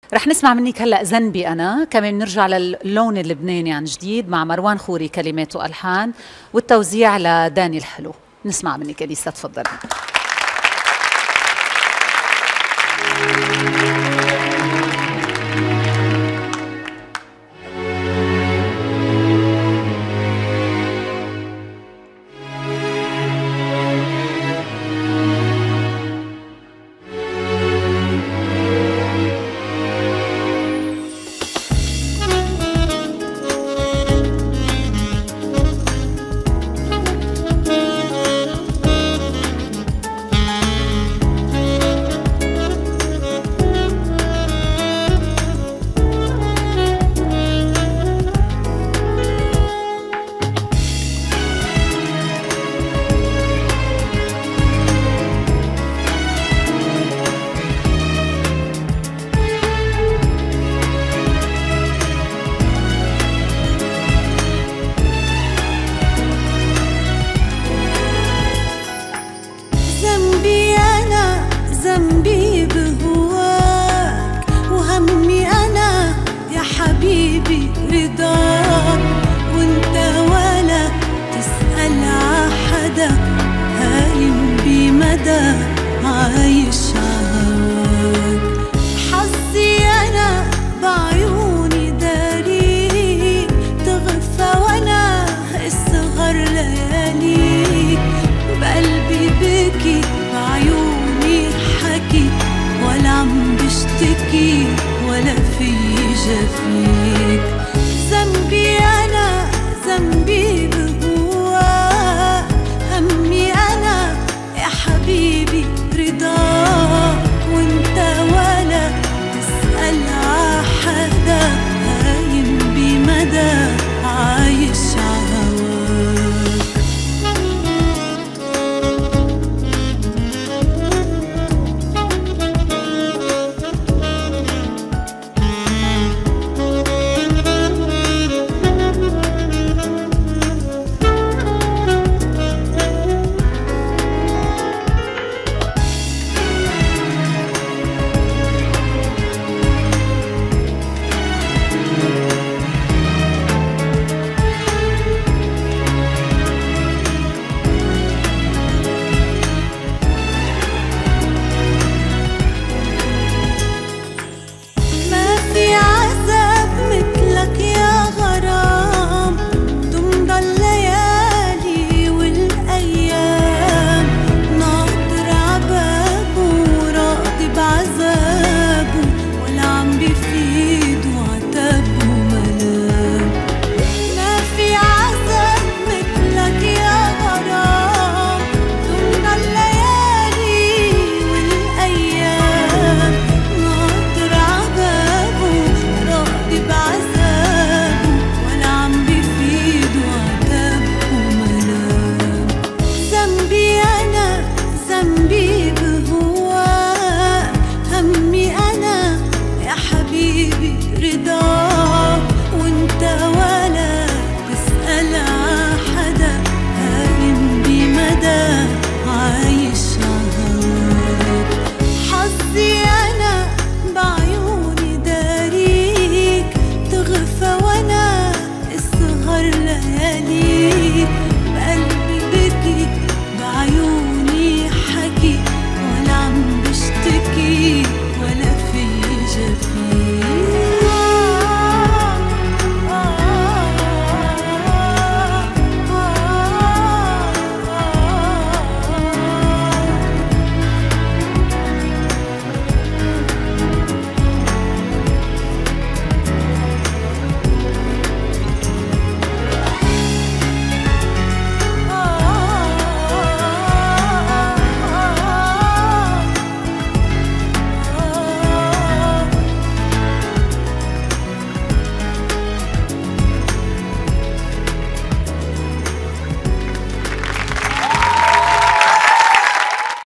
رح نسمع منك هلا ذنبي انا، كمان بنرجع للون اللبناني عن جديد مع مروان خوري كلمات والحان، والتوزيع لداني الحلو. نسمع منك اليسا، تفضلي. ذنبي بهواك وهمي أنا يا حبيبي رضاك، وانت ولا تسأل عحدا هايم بمدى عايش عهواك. حظي أنا بعيوني داريك تغفى وانا الصغر لياليك، بقلبي بكي بعيوني حكي ولا عم بشتكي ولا في جفيك.